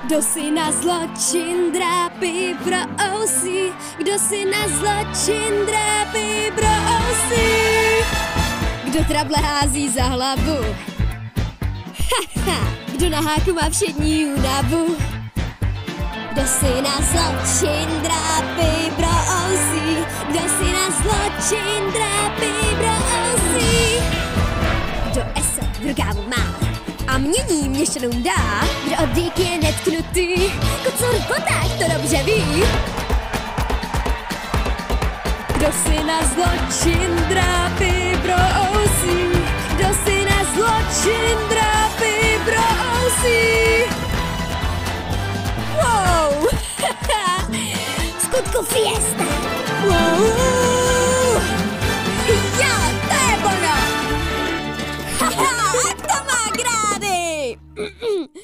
Kdo si na zločin drápí brousí? Kdo si na zločin drápí brousí? Kdo trable hází za hlavu? Kdo na háku má všední únavu? Kdo si na zločin drápí brousí? Kdo si na zločin drápí brousí? Kdo eso v rukávu má a mění měšťanům dá? Kdo od dík je netknutý, kocur v botách to dobře ví. Kdo si na zločin drápí brousí? Kdo si na zločin drápí brousí? Wow! Skutku fiesta! Wow! Jo, to je ono! Haha, to má grády!